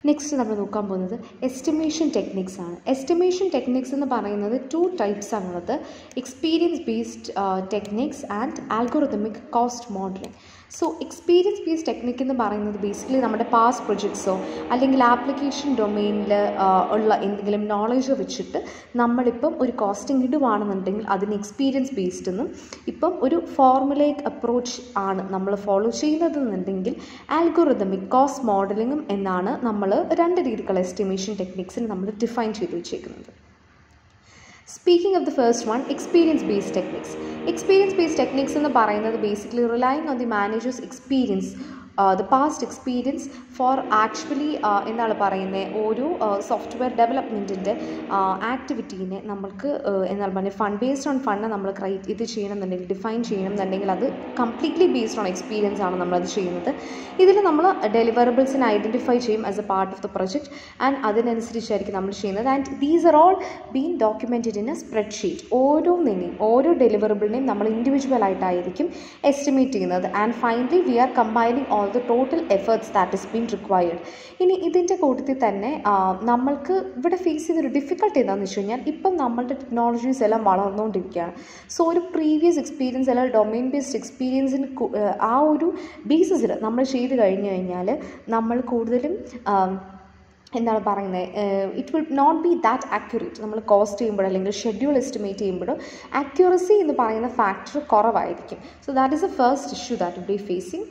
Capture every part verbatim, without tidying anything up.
Next നമ്മൾ നോക്കാൻ പോകുന്നത് എസ്റ്റിമേഷൻ ടെക്നിക്സ് ആണ്. എസ്റ്റിമേഷൻ ടെക്നിക്സ് എന്ന് പറയുന്നത് ടു ടൈപ്സ് ആണുള്ളത്: experience based techniques and algorithmic cost modeling. So experience based technique എന്ന് പറയുന്നത് ബേസിക്കലി നമ്മുടെ പാസ്റ്റ് പ്രൊജക്ട്സോ അല്ലെങ്കിൽ ആപ്ലിക്കേഷൻ ഡൊമെയിനിൽ ഉള്ള എന്തെങ്കിലും നോളജോ വെച്ചിട്ട് നമ്മളിപ്പം ഒരു കോസ്റ്റിംഗ് ഇടുവാണെന്നുണ്ടെങ്കിൽ അതിന് എക്സ്പീരിയൻസ് ബേസ്ഡ് എന്നും, ഇപ്പം ഒരു ഫോർമുലൈക് അപ്രോച്ച് ആണ് നമ്മൾ ഫോളോ ചെയ്യുന്നതെന്നുണ്ടെങ്കിൽ ആൽഗോറിതമിക് കോസ്റ്റ് മോഡലിംഗും എന്നാണ് നമ്മൾ രണ്ട് രീതിക്കുള്ള എസ്റ്റിമേഷൻ ടെക്നിക്സിന് നമ്മൾ ഡിഫൈൻ ചെയ്ത് വെച്ചേക്കുന്നത്. Speaking of the first one, experience-based techniques. Experience-based techniques എന്ന് പറയുന്നത് basically relying on the manager's experience, uh, the past experience for actually uh, എന്താണ് പറയുന്നത് ഒരു സോഫ്റ്റ്വെയർ ഡെവലപ്മെൻറ്റിൻ്റെ ആക്ടിവിറ്റീനെ നമ്മൾക്ക് എന്താണ് പറയുന്നത് ഫണ്ട് ബേസ്ഡ് ഓൺ ഫണ്ട് നമ്മൾ ക്രൈറ്റ് ഇത് ചെയ്യണമെന്നുണ്ടെങ്കിൽ ഡിഫൈൻ ചെയ്യണമെന്നുണ്ടെങ്കിൽ അത് കംപ്ലീറ്റ്ലി ബേസ്ഡ് ഓൺ എക്സ്പീരിയൻസ് ആണ് നമ്മളത് ചെയ്യുന്നത്. ഇതിൽ നമ്മൾ ഡെലിവറബിൾസിനെ ഐഡൻറ്റിഫൈ ചെയ്യും as a part of the project and അതിനനുസരിച്ചായിരിക്കും നമ്മൾ ചെയ്യുന്നത്. And these are all been documented in a spreadsheet. ഓരോന്നിനെയും ഓരോ ഡെലിവറബിളിനെയും നമ്മൾ ഇൻഡിവിജ്വൽ ആയിട്ടായിരിക്കും എസ്റ്റിമേറ്റ് ചെയ്യുന്നത്. And finally we are compiling all the total efforts that is been required. ഇനി ഇതിൻ്റെ കൂട്ടത്തിൽ തന്നെ നമ്മൾക്ക് ഇവിടെ ഫേസ് ചെയ്തൊരു ഡിഫിക്കൽട്ടി എന്താണെന്ന് വെച്ച് കഴിഞ്ഞാൽ ഇപ്പം നമ്മളുടെ ടെക്നോളജീസ് എല്ലാം വളർന്നുകൊണ്ടിരിക്കുകയാണ്. സോ ഒരു പ്രീവിയസ് എക്സ്പീരിയൻസ് അല്ലെങ്കിൽ ഡൊമെയിൻ ബേസ്ഡ് എക്സ്പീരിയൻസിന് ആ ഒരു ബേസിസിൽ നമ്മൾ ചെയ്ത് കഴിഞ്ഞു കഴിഞ്ഞാൽ നമ്മൾ കൂടുതലും എന്താണ് പറയുന്നത് it will not be that accurate. നമ്മൾ കോസ്റ്റ് ചെയ്യുമ്പോഴോ അല്ലെങ്കിൽ ഷെഡ്യൂൾ എസ്റ്റിമേറ്റ് ചെയ്യുമ്പോഴോ ആക്യുറസി എന്ന് പറയുന്ന ഫാക്ടർ കുറവായിരിക്കും. So that is a first issue that will be facing.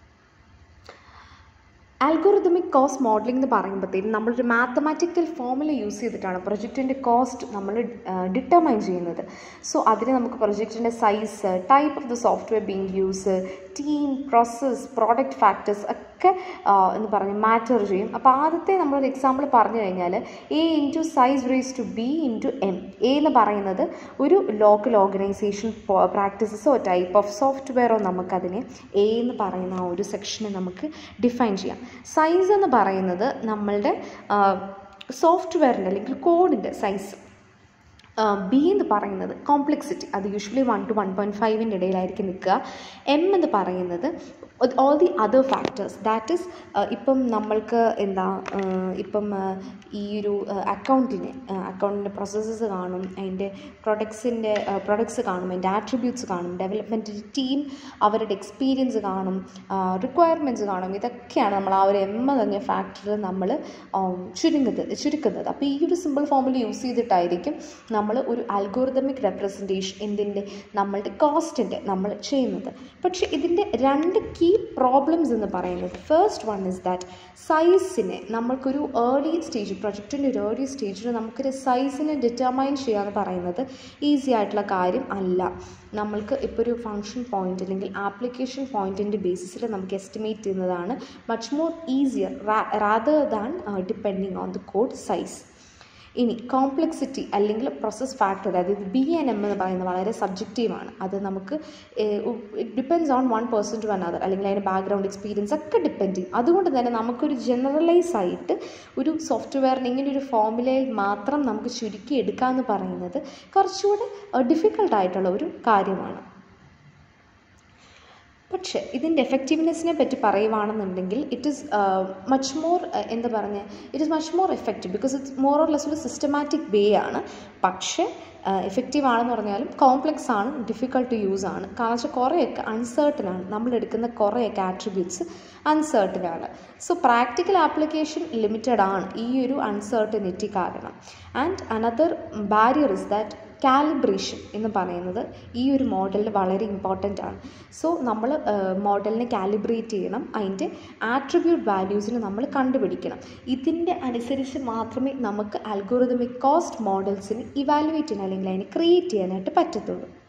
Algorithmic cost modeling എന്ന് പറയുമ്പോഴത്തേക്കും നമ്മളൊരു മാത്തമാറ്റിക്കൽ ഫോർമുല യൂസ് ചെയ്തിട്ടാണ് പ്രൊജക്റ്റിൻ്റെ കോസ്റ്റ് നമ്മൾ ഡിറ്റർമൈൻ ചെയ്യുന്നത്. സോ അതിന് നമുക്ക് പ്രൊജക്റ്റിൻ്റെ size, type of the software being use, team, process, product factors ഒക്കെ എന്ന് പറഞ്ഞ് മാറ്റർ ചെയ്യും. അപ്പോൾ ആദ്യത്തെ നമ്മളൊരു എക്സാമ്പിൾ പറഞ്ഞു കഴിഞ്ഞാൽ A into size raise to B into M. A എന്ന് പറയുന്നത് ഒരു ലോക്കൽ ഓർഗനൈസേഷൻ പ്രാക്ടീസസോ ടൈപ്പ് ഓഫ് സോഫ്റ്റ്വെയറോ നമുക്കതിനെ എ എന്ന് പറയുന്ന ആ ഒരു സെക്ഷനെ നമുക്ക് ഡിഫൈൻ ചെയ്യാം. സൈസ് എന്ന് പറയുന്നത് നമ്മളുടെ സോഫ്റ്റ്വെയറിൻ്റെ അല്ലെങ്കിൽ കോഡിൻ്റെ സൈസ്. ബി എന്ന് പറയുന്നത് കോംപ്ലക്സിറ്റി, അത് usually one to one point ഫൈവിൻ്റെ ഇടയിലായിരിക്കും നിൽക്കുക. എം എന്ന് പറയുന്നത് all the other factors, that is ഇപ്പം നമ്മൾക്ക് എന്താ ഇപ്പം ഈ ഒരു അക്കൗണ്ടിനെ അക്കൗണ്ടിൻ്റെ പ്രോസസ്സസ് കാണും, അതിൻ്റെ പ്രൊഡക്ട്സിൻ്റെ പ്രൊഡക്ട്സ് കാണും, അതിൻ്റെ ആട്രിബ്യൂട്ട്സ് കാണും, ഡെവലപ്മെൻറ്റ് ടീം അവരുടെ എക്സ്പീരിയൻസ് കാണും, റിക്വയർമെൻറ്റ്സ് കാണും. ഇതൊക്കെയാണ് നമ്മൾ ആ ഒരു എം പറഞ്ഞ ഫാക്ടറിൽ നമ്മൾ ചുരുങ്ങുന്നത് ചുരുക്കുന്നത് അപ്പോൾ ഈ ഒരു സിമ്പിൾ ഫോമിൽ യൂസ് ചെയ്തിട്ടായിരിക്കും നമ്മൾ ഒരു ആൽഗോറിതമിക് റെപ്രസെൻറ്റേഷൻ എന്തിൻ്റെ നമ്മളുടെ കോസ്റ്റിൻ്റെ നമ്മൾ ചെയ്യുന്നത്. പക്ഷേ ഇതിൻ്റെ രണ്ട് കീ പ്രോബ്ലംസ് എന്ന് പറയുന്നത്, ഫസ്റ്റ് വൺ ഇസ് ദാറ്റ് സൈസിനെ നമ്മൾക്കൊരു ഏർലി സ്റ്റേജ് പ്രൊജക്റ്റിൻ്റെ ഒരു ഏർലി സ്റ്റേജിൽ നമുക്കൊരു സൈസിനെ ഡിറ്റർമൈൻ ചെയ്യുക എന്ന് പറയുന്നത് ഈസി ആയിട്ടുള്ള കാര്യം അല്ല. നമ്മൾക്ക് ഇപ്പോൾ ഒരു ഫങ്ഷൻ പോയിൻ്റ് അല്ലെങ്കിൽ ആപ്ലിക്കേഷൻ പോയിൻറ്റിൻ്റെ ബേസിസിൽ നമുക്ക് എസ്റ്റിമേറ്റ് ചെയ്യുന്നതാണ് much more easier rather than depending on the code size. ഇനി കോംപ്ലക്സിറ്റി അല്ലെങ്കിൽ പ്രോസസ് ഫാക്ടർ, അതായത് ബി ആൻഡ് എം എന്ന് പറയുന്നത് വളരെ സബ്ജക്റ്റീവാണ്. അത് നമുക്ക് it depends on one person to another, അല്ലെങ്കിൽ അതിൻ്റെ ബാക്ക്ഗ്രൗണ്ട് എക്സ്പീരിയൻസ് ഒക്കെ ഡിപ്പെൻഡ് ചെയ്യും. അതുകൊണ്ട് തന്നെ നമുക്കൊരു ജനറലൈസ് ആയിട്ട് ഒരു സോഫ്റ്റ്വെയറിന് ഇങ്ങനെ ഒരു ഫോർമുലയിൽ മാത്രം നമുക്ക് ചുരുക്കി എടുക്കാമെന്ന് പറയുന്നത് കുറച്ചുകൂടെ ഡിഫിക്കൽട്ടായിട്ടുള്ള ഒരു കാര്യമാണ്. പക്ഷേ ഇതിൻ്റെ എഫക്റ്റീവ്നെസ്സിനെ പറ്റി പറയുവാണെന്നുണ്ടെങ്കിൽ ഇറ്റ് ഈസ് മച്ച് മോർ എന്താ പറഞ്ഞത് it is much more effective because it's more or less ഒരു സിസ്റ്റമാറ്റിക് വേ ആണ്. പക്ഷേ എഫക്റ്റീവ് ആണെന്ന് പറഞ്ഞാലും കോംപ്ലക്സ് ആണ്, ഡിഫിക്കൾട്ട് ടു യൂസ് ആണ്. കാരണം വെച്ചാൽ കുറേയൊക്കെ അൺസേർട്ടൻ ആണ്, നമ്മളെടുക്കുന്ന കുറേയൊക്കെ ആട്രിബ്യൂട്ട്സ് അൺസേർട്ടൻ ആണ്. സോ പ്രാക്ടിക്കൽ ആപ്ലിക്കേഷൻ ലിമിറ്റഡ് ആണ് ഈ ഒരു അൺസേർട്ടനിറ്റി കാരണം. And another barrier is that calibration എന്ന് പറയുന്നത് ഈ ഒരു മോഡലിൽ വളരെ ഇമ്പോർട്ടൻ്റ് ആണ്. സോ നമ്മൾ മോഡലിനെ കാലിബ്രേറ്റ് ചെയ്യണം, അതിൻ്റെ ആട്രിബ്യൂട്ട് വാല്യൂസിന് നമ്മൾ കണ്ടുപിടിക്കണം. ഇതിൻ്റെ അനുസരിച്ച് മാത്രമേ നമുക്ക് ആൽഗോറിതമിക് കോസ്റ്റ് മോഡൽസിന് ഇവാലുവേറ്റ് ചെയ്യാൻ അല്ലെങ്കിൽ അതിനെ ക്രിയേറ്റ് ചെയ്യാനായിട്ട് പറ്റത്തുള്ളൂ.